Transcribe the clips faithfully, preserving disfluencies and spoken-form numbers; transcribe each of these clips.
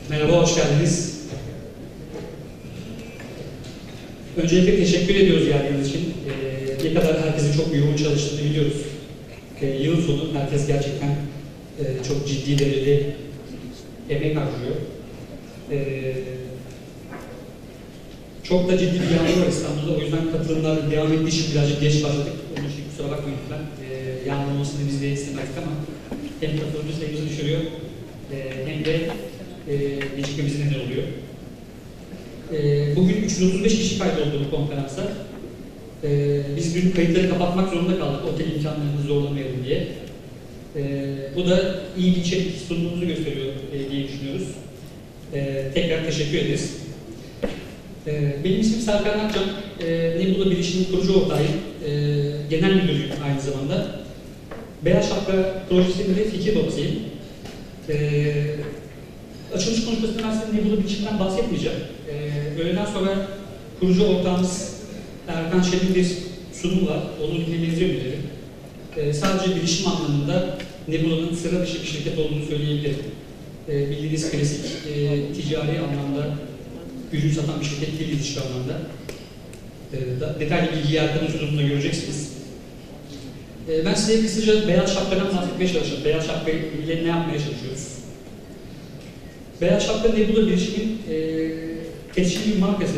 Merhaba, hoş geldiniz. Öncelikle teşekkür ediyoruz geldiğiniz için. Ee, ne kadar herkesin çok yoğun çalıştığını biliyoruz. Ee, yıl sonu herkes gerçekten e, çok ciddi derecede emek harcıyor. Ee, çok da ciddi bir yağmur var İstanbul'da. O yüzden katılımlar devam ettiği için birazcık geç başladık. Onun için kusura bakmayın lütfen. Ee, yağmur olmasını biz de istemezdik ama hem katılımcı sayımızı düşürüyor e, hem de e, gecikmemize neden oluyor. E, bugün üç yüz otuz beş kişi kaydoldu bu konferansa. E, biz dün kayıtları kapatmak zorunda kaldık, otel imkanlarını zorlamayalım diye. E, bu da iyi bir içerik sunduğumuzu gösteriyor e, diye düşünüyoruz. E, tekrar teşekkür ederiz. E, benim ismim Serkan Akcan. E, Nebula Bilişim'in kurucu ortağıyım. E, genel müdürüyüm aynı zamanda. Beyaz Şapka projesinin de fikir babasıyım. E, açılış konuşmasında ben size Nebula Bilişim'den bahsetmeyeceğim. E, öğleden sonra kurucu ortağımız Erkan Şen'in bir sunumu var. Onu dinlemenizi öneririm. E, sadece bilişim anlamında Nebula'nın sıra dışı bir şirket olduğunu söyleyebilirim. E, bildiğiniz klasik e, ticari anlamda ürün satan bir şirket değiliz şu anlamda. E, da, detaylı bilgiyi Erkan'ın sunumunda göreceksiniz. E, ben size kısaca Beyaz Şapka'dan bahsetmeye çalışacağım. Beyaz Şapka ile ne yapmaya çalışıyoruz? Beyaz Şapka Nebula Bilişim'in e, tescilli bir markası.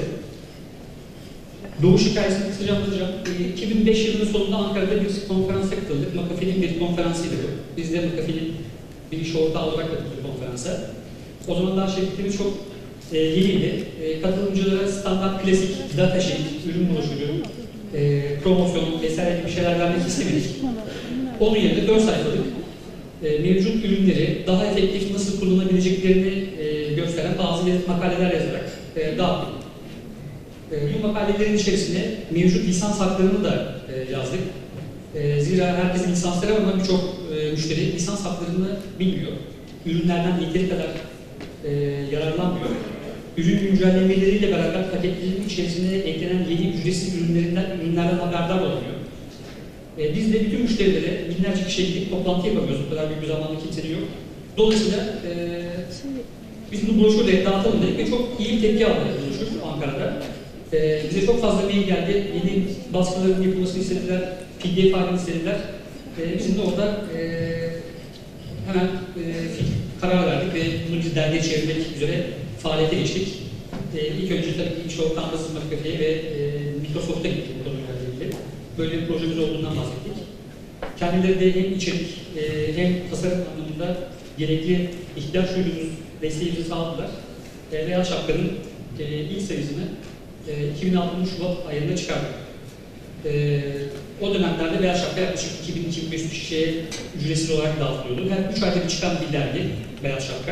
Doğuş hikayesini kısaca anlatacağım. E, iki bin beş yılının sonunda Ankara'da bir konferansa katıldık. McAfee'nin bir konferansıydı bu. Biz de McAfee'nin bir iş ortağı olarak katıldık konferansa. O zaman daha şirketimiz çok e, yeniydi. E, katılımcılara standart klasik data sheet, ürün broşürü, e, promosyon vesaire gibi şeyler vermek istemedik. Onun yerine dört sayfalık e, mevcut ürünleri daha efektif nasıl kullanabileceklerini e, gösteren bazı makaleler yazarak e, dağıttık. E, bu makalelerin içerisine mevcut lisans haklarını da e, yazdık. E, zira herkesin lisansları var ama birçok e, müşteri lisans haklarını bilmiyor. Ürünlerden yeteri kadar e, yararlanmıyor. Ürün güncellemeleriyle beraber paketlerin içerisine eklenen yeni ücretsiz ürünlerinden, ürünlerden haberdar olamıyor. E, biz de bütün müşterilere binlerce kişiye gidip toplantı yapamıyoruz. Bu kadar büyük bir zamanda kimsenin yok. Dolayısıyla e, biz bu broşürleri dağıtalım dedik ve çok iyi bir tepki aldı broşür Ankara'da. E, bize çok fazla mail geldi. Yeni baskıların yapılmasını istediler. P D F halini istediler. E, bizim de orada e, hemen e, karar verdik ve bunu biz dergiye çevirmek üzere faaliyete geçtik. E, ilk önce tabii ki iş ortağımız McAfee ve e, Microsoft'a gittik bu konuyla ilgili. Böyle bir projemiz olduğundan bahsettik. Kendileri de hem içerik e, hem tasarım anlamında gerekli ihtiyaç duyduğumuz desteğimizi sağladılar. E, Beyaz Şapka'nın e, ilk sayısını e, iki bin altının Şubat ayında çıkardık. E, o dönemlerde Beyaz Şapka yaklaşık iki bin iki bin beş yüz kişiye ücretsiz olarak dağıtılıyordu. Her üç ayda bir çıkan bir dergi Beyaz Şapka.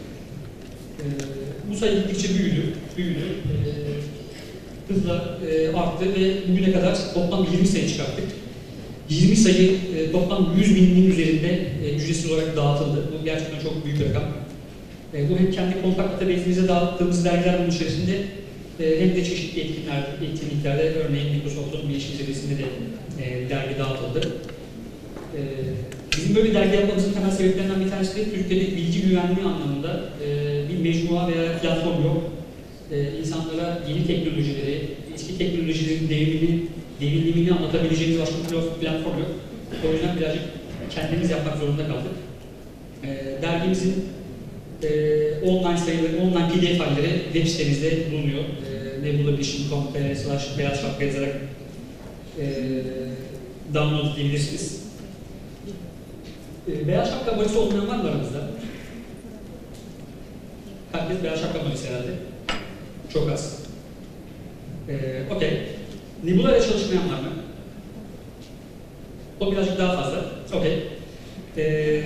E, bu sayı gittikçe büyüdü, büyüdü. E, hızla e, arttı ve bugüne kadar toplam yirmi sayı çıkarttık. yirmi sayı e, toplam yüz binin üzerinde e, ücretsiz olarak dağıtıldı. Bu gerçekten çok büyük bir rakam. E, bu hem kendi kompakt database'imize dağıttığımız dergiler bunun içerisinde e, hem de çeşitli etkinlikler, etkinliklerde örneğin Microsoft'un bilişim seviyesinde de e, dergi dağıtıldı. E, bizim böyle dergi yapmamızın temel sebeplerinden bir tanesi de Türkiye'de bilgi güvenliği anlamında e, bir mecmua veya platform yok. Ee, insanlara yeni teknolojileri, eski teknolojilerin devrimini, devrimini anlatabileceğimiz başka bir platform yok. O yüzden birazcık kendimiz yapmak zorunda kaldık. Ee, dergimizin e, online sayıları, online P D F halleri web sitemizde bulunuyor. E, nebula bilişim nokta com slash beyaz şapka yazarak e, download edebilirsiniz. E, beyaz şapka abonesi olmayan var mı aramızda? Herkes beyaz şapka abonesi herhalde. Çok az. Ee, Okey. Nebula ile çalışmayan var mı? O birazcık daha fazla. Okey. Ee,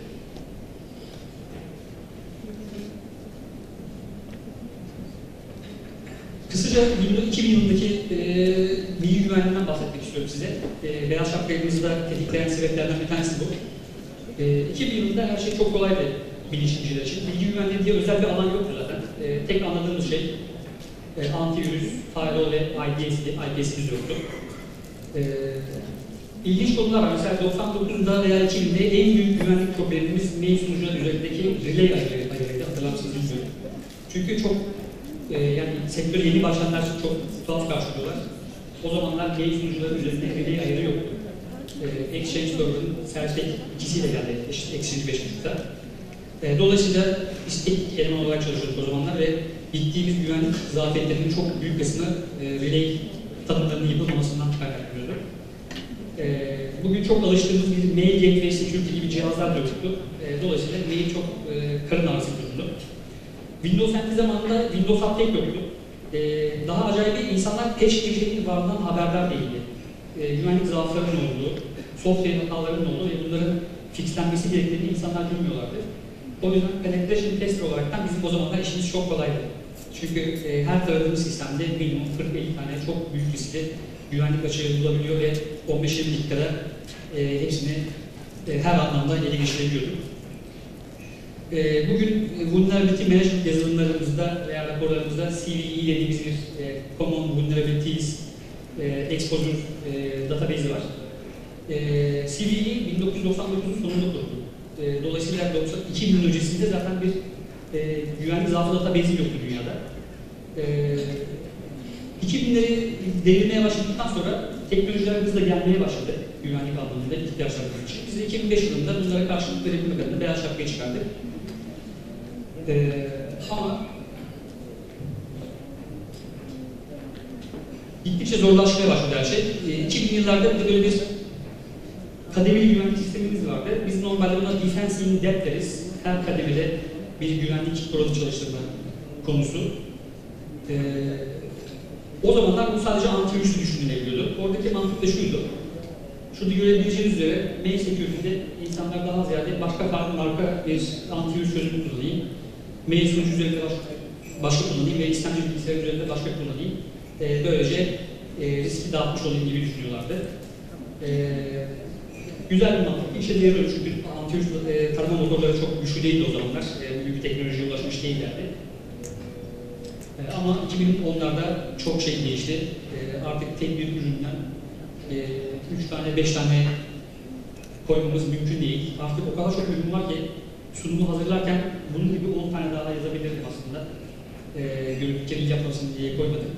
kısaca iki bin yılındaki e, bilgi güvenliğinden bahsetmek istiyorum size. E, Beyaz Şapka elimizde tetikleyen sebeplerden bir tanesi bu. E, iki bin yılında her şey çok kolaydı bilişimciler için. Bilgi güvenliği diye özel bir alan yoktu zaten. E, tek anladığımız şey e, antivirüs, firewall ve I D S'di. I D S'imiz yoktu. E, ilginç konular var. Mesela doksan dokuzda veya iki binde en büyük güvenlik problemimiz mail sunucuları üzerindeki relay ayarıydı. Hatırlar mısınız bilmiyorum. Çünkü çok e, yani sektöre yeni başlayanlar çok tuhaf karşılıyorlar. O zamanlar mail sunucuları üzerinde relay ayarı yoktu. E, Exchange Server'ın Service ikisiyle geldi, işte Exchange beş nokta beş'te. E, dolayısıyla biz teknik eleman olarak çalışıyorduk o zamanlar ve gittiğimiz güvenlik zafiyetlerinin çok büyük kısmı e, relay tanımlarının yapılmamasından kaynaklanıyordu. E, bugün çok alıştığımız bir mail gateway security gibi cihazlar da yoktu. E, dolayısıyla mail çok e, karın ağrısı durumdu. Windows N T zamanında Windows Update yoktu. E, daha acayip insanlar patch diye bir şeyin varlığından haberdar değildi. E, güvenlik zaaflarının olduğu, software hatalarının olduğu ve bunların fixlenmesi gerektiğini insanlar bilmiyorlardı. O yüzden penetration tester olaraktan bizim o zamanlar işimiz çok kolaydı. Çünkü e, her taradığımız sistemde minimum kırk elli tane çok büyük riskli güvenlik açığı bulabiliyor ve on beş yirmi dakikada e, hepsini e, her anlamda ele geçirebiliyorduk. E, bugün Vulnerability Management yazılımlarımızda veya raporlarımızda C V E dediğimiz bir e, Common Vulnerabilities e, Exposure e, database'i var. E, C V E bin dokuz yüz doksan dokuz'un sonunda kuruldu. E, dolayısıyla iki bin yıl öncesinde zaten bir e, güvenlik zaafı database'i yoktu dünyada. E, iki binleri devirmeye başladıktan sonra teknolojiler hızla gelmeye başladı güvenlik anlamında ihtiyaçlarımız için. Biz de iki bin beş yılında bunlara karşılık verebilmek adına beyaz şapkayı çıkardık. E, ama gittikçe zorlaşmaya başladı her şey. E, iki bin yıllarda böyle bir kademeli güvenlik sistemimiz vardı. Biz normalde buna defense in depth deriz. Her kademede bir güvenlik kuralı çalıştırma konusu. Ee, o zamanlar bu sadece antivirüsü düşünülebiliyordu. Oradaki mantık da şuydu. Şurada görebileceğiniz üzere mail security'de insanlar daha ziyade başka farklı marka bir antivirüs çözümü kullanayım. Mail sunucu üzerinde başka, başka kullanayım ve istemci bilgisayar üzerinde başka kullanayım. Ee, böylece e, riski dağıtmış olayım gibi düşünüyorlardı. Ee, Güzel bir mantık. İşe yarıyor çünkü antivirüs e, tarama motorları çok güçlü değildi o zamanlar. E, büyük teknolojiye ulaşmış değillerdi. E, ama iki bin onlarda çok şey değişti. E, artık tek bir üründen e, üç tane, beş tane koymamız mümkün değil. Artık o kadar çok ürün var ki sunumu hazırlarken bunun gibi on tane daha yazabilirdim aslında. E, görüntü kirliliği yapmasın diye koymadım.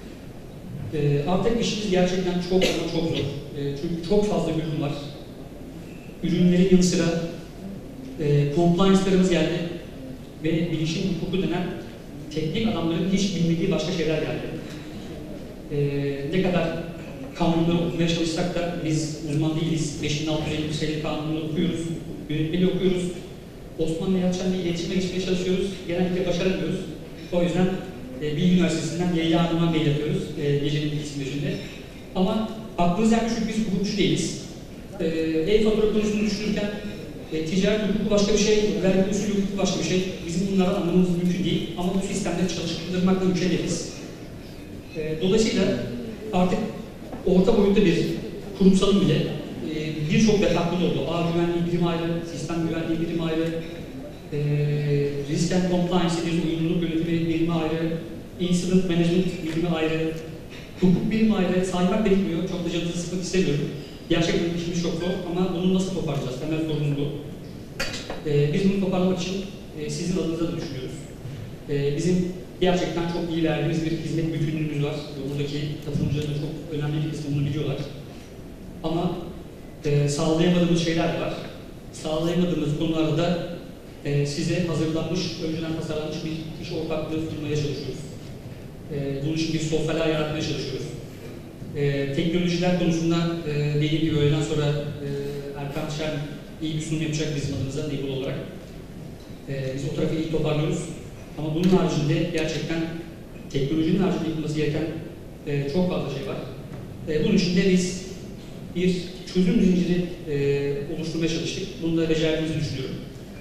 E, artık işimiz gerçekten çok ama çok zor. E, çünkü çok fazla ürün var. Ürünlerin yanı sıra e, compliance'larımız geldi ve bilişim hukuku denen teknik adamların hiç bilmediği başka şeyler geldi. E, ne kadar kanunları okumaya çalışsak da biz uzman değiliz. beş bin altı yüz elli bir sayılı kanunu okuyoruz, yönetmeliği okuyoruz. Osmanlı Yalçın'la iletişime geçmeye çalışıyoruz. Genellikle başaramıyoruz. O yüzden e, Bilgi Üniversitesi'nden Leyla Hanım'a mail yapıyoruz e, gecenin ikisinin başında. Ama aklınız yani çünkü biz hukukçu değiliz. E, e-fatura konusunu düşünürken e, ticaret hukuku başka bir şey, vergi usulü hukuku başka bir şey. Bizim bunları anlamamız mümkün değil ama bu sistemleri çalıştırmakla mükellefiz. E, dolayısıyla artık orta boyutta bir kurumsalın bile e, birçok departman oldu. Ağ güvenliği birimi ayrı, sistem güvenliği birimi ayrı, e, risk and compliance dediğimiz uyumluluk yönetimi birimi ayrı, incident management birimi ayrı, hukuk birimi ayrı, saymak da bitmiyor. Çok da canınızı sıkmak istemiyorum. Gerçekten işimiz çok zor ama bunu nasıl toparlayacağız? Temel sorunumuz bu. Ee, biz bunu toparlamak için e, sizin adınıza da düşünüyoruz. Ee, bizim gerçekten çok iyi verdiğimiz bir hizmet bütünlüğümüz var. Buradaki katılımcıların da çok önemli bir kısmı bunu biliyorlar. Ama e, sağlayamadığımız şeyler de var. Sağlayamadığımız konularda da e, size hazırlanmış, önceden tasarlanmış bir iş ortaklığı sunmaya çalışıyoruz. E, bunun için bir sosyal ağ yaratmaya çalışıyoruz. Ee, teknolojiler konusunda e, dediğim gibi öğleden sonra e, Erkan Şen iyi bir sunum yapacak bizim adımıza Nebul olarak. E, biz o tarafı iyi toparlıyoruz. Ama bunun haricinde gerçekten teknolojinin haricinde yapılması gereken e, çok fazla şey var. E, bunun için de biz bir çözüm zinciri e, oluşturmaya çalıştık. Bunu da becerdiğimizi düşünüyorum.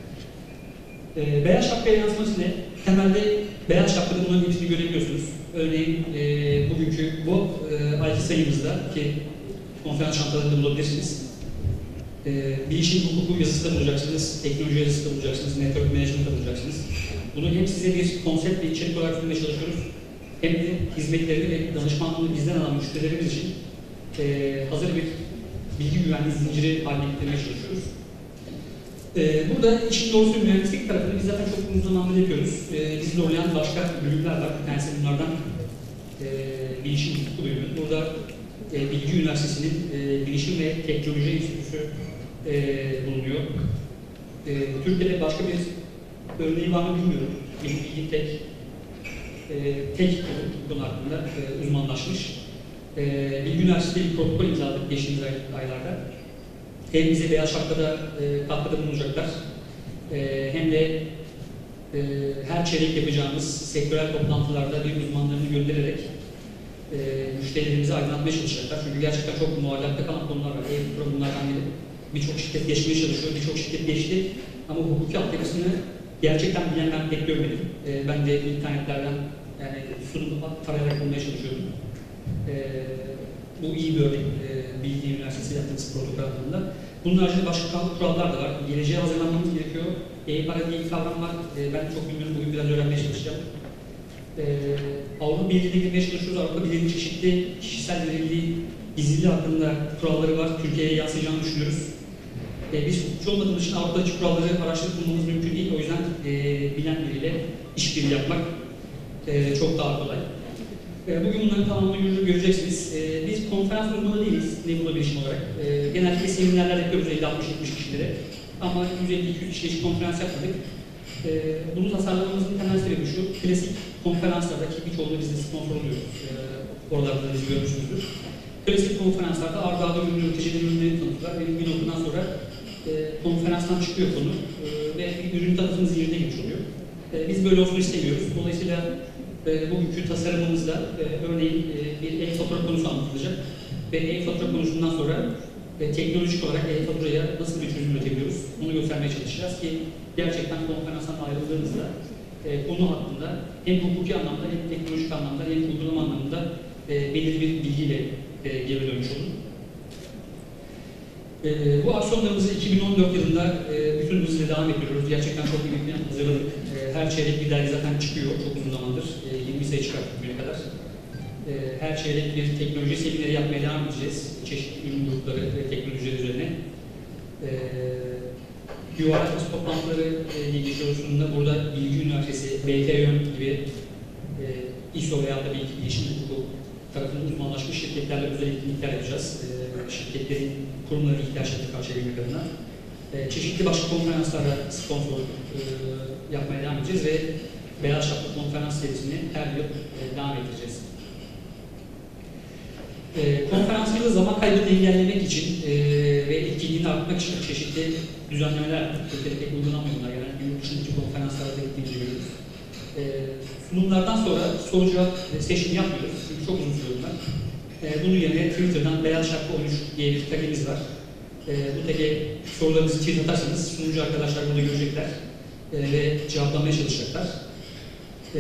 E, beyaz şapkaya yansıması ne? Temelde beyaz şapkada bunların hepsini görebiliyorsunuz. Örneğin e, bugünkü bu e, I T sayımızda ki konferans çantalarında bulabilirsiniz. E, bilişim hukuku yazısı da bulacaksınız, teknoloji yazısı da bulacaksınız, network management da bulacaksınız. Bunu hem size bir konsept ve içerik olarak sunmaya çalışıyoruz, hem de hizmetlerini ve danışmanlığını bizden alan müşterilerimiz için e, hazır bir bilgi güvenliği zinciri haline getirmeye çalışıyoruz. Ee, burada işin doğrusu mühendislik tarafını biz zaten çok uzun zamandır yapıyoruz. Ee, bizi zorlayan başka bölümler var. Bir tanesi bunlardan e, bilişim hukuku bölümü. Burada e, Bilgi Üniversitesi'nin e, Bilişim ve Teknoloji Enstitüsü e, bulunuyor. E, Türkiye'de başka bir örneği var mı bilmiyorum. Benim bildiğim tek e, tek bu konu hakkında e, uzmanlaşmış. E, Bilgi Üniversitesi bir protokol imzaladık geçtiğimiz ay, aylarda. Hem bize Beyaz Şapka'da e, katkıda bulunacaklar, e, hem de e, her çeyrek yapacağımız sektörel toplantılarda bir uzmanlarını göndererek e, müşterilerimizi aydınlatmaya çalışacaklar. Çünkü gerçekten çok muallakta kalan konular var. E, bunlardan biri. Birçok şirket geçmeye çalışıyor, birçok şirket geçti. Ama hukuki altyapısını gerçekten bilen ben pek görmedim. E, ben de internetlerden yani sunumu tarayarak bulmaya çalışıyordum. E, bu iyi bir örnek. E, Bilgi Üniversitesi yaptığımız protokol altında. Bunun haricinde başka kurallar da var. Geleceğe hazırlanmamız gerekiyor. E-para diye bir kavram var. E, ben çok bilmiyorum, bugün biraz öğrenmeye çalışacağım. E, Avrupa Birliği'ne girmeye çalışıyoruz. Avrupa Birliği'nin çeşitli kişisel verildiği gizliliği hakkında kuralları var. Türkiye'ye yansıyacağını düşünüyoruz. E, biz hukukçu olmadığımız için Avrupa'daki kuralları araştırıp bulmamız mümkün değil. O yüzden e, bilen biriyle işbirliği yapmak e, çok daha kolay. Bugün bunların tamamını göreceksiniz. Biz konferans uzmanı değiliz, Nebula Bilişim olarak. Genellikle seminerler yapıyoruz elli altmış yetmiş kişilere. Ama yüz elli iki yüz kişilik konferans yapmadık. Bunu tasarlamamızın temel sebebi şu, klasik konferanslardaki birçoğunu biz de sponsor oluyoruz. Oralarda da bizi görmüşsünüzdür. Klasik konferanslarda arda arda ürünü, üretici ürünleri tanıtırlar ve bir noktadan sonra konferanstan çıkıyor konu ve ürün tanıtımız yerine geçmiş oluyor. Biz böyle olsun istemiyoruz. Dolayısıyla E, bugünkü tasarımımızda e, örneğin e, bir e-fatura konusu anlatılacak ve e-fatura konusundan sonra e, teknolojik olarak e-faturaya nasıl bir çözüm üretebiliyoruz bunu göstermeye çalışacağız ki gerçekten konferanstan ayrıldığınızda e, konu hakkında hem hukuki anlamda hem teknolojik anlamda hem uygulama anlamında e, belirli bir bilgiyle e, geri dönmüş olun. E, bu aksiyonlarımızı iki bin on dört yılında e, bütün hızla devam ediyoruz. Gerçekten çok iyi bir hazırladık. E, her çeyrek bir dergi zaten çıkıyor çok uzun zamandır. E, yirmi sayı çıkarttık bugüne kadar. E, her çeyrek bir teknoloji semineri yapmaya devam edeceğiz. Çeşitli ürün grupları ve teknolojiler üzerine. E, Q R S toplantıları e, ilgili sorusunda burada Bilgi Üniversitesi, B T Ö gibi e, İ S O veya da Bilgi Bilişim Hukuku tarafından uzmanlaşmış şirketlerle özel etkinlikler yapacağız. E, şirketlerin kurumları ihtiyaçlarını karşılayabilmek adına. E, çeşitli başka konferanslara sponsor e, yapmaya devam edeceğiz ve Beyaz Şapka konferans serisini her yıl e, devam edeceğiz. E, konferansımızda zaman kaybını engellemek için e, ve etkinliğini arttırmak için çeşitli düzenlemeler yaptık. Türkiye'de pek uygulanmıyor bunlar. Yani yurt dışındaki konferanslarda gittiğimizi görüyoruz. E, sunumlardan sonra soru cevap session yapmıyoruz. Çünkü çok uzun sürüyor bunlar. E, bunun yerine Twitter'dan Beyaz Şapka on üç diye bir tagimiz var. E, bu tag'e sorularınızı tweet atarsanız sunucu arkadaşlar bunu görecekler e, ve cevaplamaya çalışacaklar. E,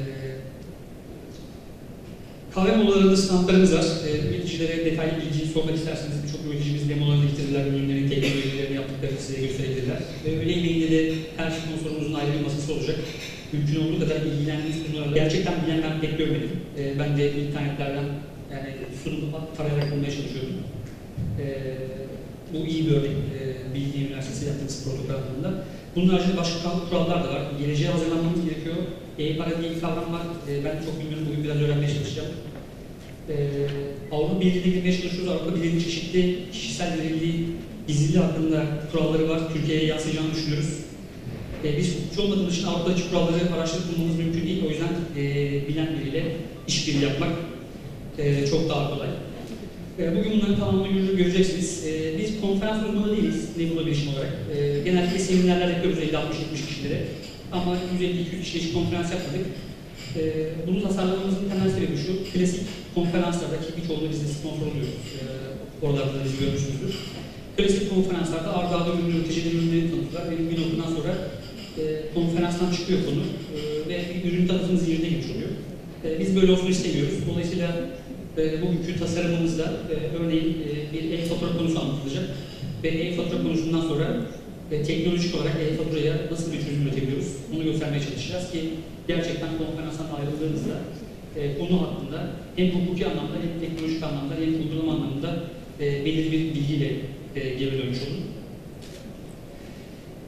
kahve molalarında standlarımız var. E, üreticilere detaylı bilgi sormak isterseniz birçok üreticimiz demolarını getirirler, ürünlerin teknolojilerini yaptıklarını size gösterebilirler. Ve öğle yemeğinde de her sponsorumuzun ayrı bir masası olacak. Mümkün olduğu kadar ilgilendiğiniz konularla gerçekten bilen ben pek görmedim. E, ben de internetlerden yani sunumu tarayarak bulmaya çalışıyordum. E, bu iyi bir örnek. E, Bilgi Üniversitesi yaptığımız protokol altında. Bunun haricinde başka kurallar da var. Geleceğe hazırlanmamız gerekiyor. E-para diye bir kavram var. E, ben çok bilmiyorum, bugün biraz öğrenmeye çalışacağım. E, Avrupa Birliği'ne girmeye çalışıyoruz. Avrupa Birliği'nin çeşitli kişisel verildiği gizliliği hakkında kuralları var. Türkiye'ye yansıyacağını düşünüyoruz. E, biz hukukçu olmadığımız için Avrupa'daki kuralları araştırıp bulmamız mümkün değil. O yüzden e, bilen biriyle işbirliği yapmak e, çok daha kolay. Bugün bunların tamamını göreceksiniz. Biz konferans uzmanı değiliz, Nebula Bilişim olarak. Genellikle seminerler yapıyoruz elli altmış yetmiş kişilere. Ama yüz elli iki yüz kişilik konferans yapmadık. Bunu tasarlamamızın temel sebebi şu, klasik konferanslardaki birçoğunu biz de sponsor oluyoruz. Oralarda da bizi görmüşsünüzdür. Klasik konferanslarda arda arda ürün üretici ürünleri tanıtırlar ve bir noktadan sonra konferanstan çıkıyor konu ve ürün tanıtımız yerine geçmiş oluyor. Biz böyle olsun istemiyoruz. Dolayısıyla E, bugünkü tasarımımızda e, örneğin e, bir e-fatura konusu anlatılacak ve e-fatura konusundan sonra e, teknolojik olarak e-faturaya nasıl bir çözüm üretebiliyoruz bunu göstermeye çalışacağız ki gerçekten konferanstan ayrıldığınızda e, konu hakkında hem hukuki anlamda hem teknolojik anlamda hem uygulama anlamında e, belirli bir bilgiyle e, geri dönmüş olun. E,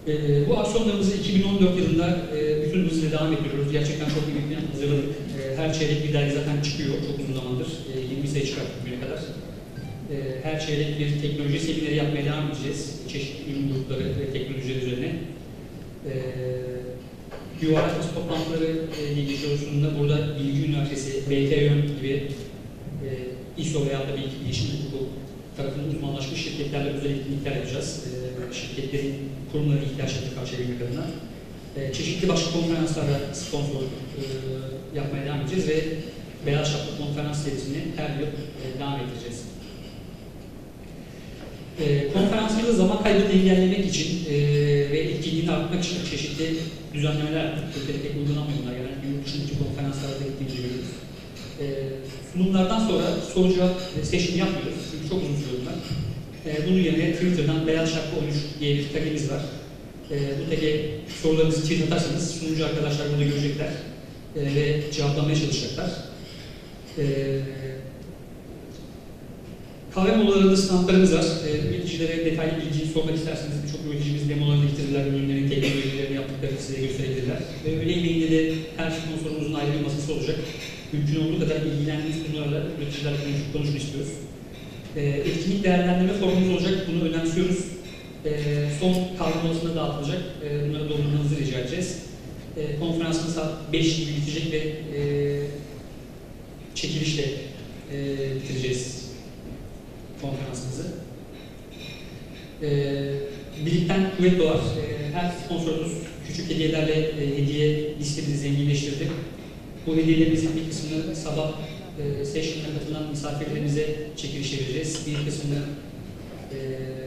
E, bu aksiyonlarımızı iki bin on dört yılında e, bütün hızla devam ediyoruz. Gerçekten çok iyi bir plan hazırladık. E, her çeyrek bir dergi zaten çıkıyor çok uzun zamandır. E, yirmi sayı çıkarttık bugüne kadar. E, her çeyrek bir teknoloji semineri yapmaya devam edeceğiz. Çeşitli ürün grupları ve teknolojiler üzerine. E, Yuvarlak Masa toplantıları e, ilgili sorusunda burada Bilgi Üniversitesi, B T Yön gibi e, İ S O veya da Bilgi Bilişim Hukuku tarafından uzmanlaşmış şirketlerle özel etkinlikler yapacağız. E, şirketlerin kurumların ihtiyaçlarını karşılayabilmek adına. E, çeşitli başka konferanslara sponsor e, yapmaya devam edeceğiz ve Beyaz Şapka konferans serisini her yıl e, devam edeceğiz. E, konferansımızda zaman kaybını engellemek için e, ve etkinliğini arttırmak için çeşitli düzenlemeler yaptık. Türkiye'de pek uygulanmıyor bunlar. Yani yurt dışındaki konferanslarda gittiğimizi görüyoruz. E, sunumlardan sonra soru cevap session yapmıyoruz. Çünkü çok uzun sürüyor bunlar. E, bunun yerine Twitter'dan Beyaz Şapka on üç diye bir tagimiz var. E, bu tag'e sorularınızı tweet atarsanız sunucu arkadaşlar bunu görecekler e, ve cevaplamaya çalışacaklar. E, Kahve molalarında standlarımız var. E, üreticilere detaylı bilgi sormak isterseniz birçok üreticimiz demolarını getirirler, ürünlerin teknolojilerini yaptıklarını size gösterebilirler. Ve öğle yemeğinde de her sponsorumuzun ayrı bir masası olacak. Mümkün olduğu kadar ilgilendiğiniz konularla üreticilerle konuşup konuşun istiyoruz. E, etkinlik değerlendirme formumuz olacak, bunu önemsiyoruz. E, son kahve molasında dağıtılacak, e, bunları doldurmanızı rica edeceğiz. E, konferansın saat beş gibi bitecek ve e, çekilişle e, bitireceğiz konferansımızı. E, birlikten kuvvet doğar. E, her sponsorumuz küçük hediyelerle e, hediye listemizi zenginleştirdi. Bu hediyelerimizin bir kısmını sabah e, session'ına katılan misafirlerimize çekiliş vereceğiz. Bir kısmını e,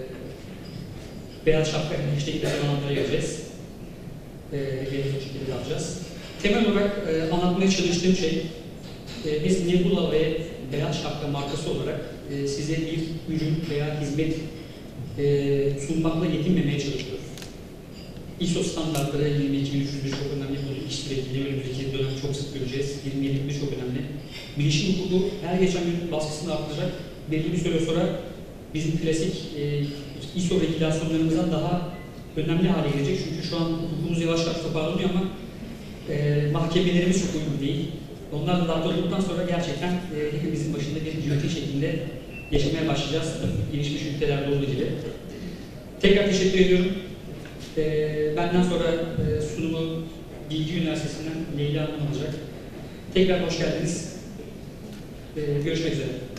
Beyaz Şapka hashtag'de alanlara vereceğiz. E, Hediyeleri bu şekilde yapacağız. Temel olarak e, anlatmaya çalıştığım şey, e, biz Nebula ve Beyaz Şapka markası olarak e, size bir ürün veya hizmet e, sunmakla yetinmemeye çalışıyoruz. I S O standartları yirmi iki bin üç yüz bir çok önemli. Bunu iş sürekli önümüzdeki dönem çok sık göreceğiz. yirmi yedi bin bir çok önemli. Bilişim hukuku her geçen gün baskısını arttıracak. Belli bir süre sonra bizim klasik e, I S O regülasyonlarımızdan daha önemli hale gelecek. Çünkü şu an hukukumuz yavaş yavaş toparlanıyor ama e, mahkemelerimiz çok uygun değil. Onlar da dahil olduktan sonra gerçekten e, hepimizin başında bir giyotin şeklinde yaşamaya başlayacağız. Gelişmiş ülkelerde olduğu gibi. Tekrar teşekkür ediyorum. E, benden sonra e, sunumu Bilgi Üniversitesi'nden Leyla Hanım olacak. Tekrar hoş geldiniz. E, görüşmek üzere.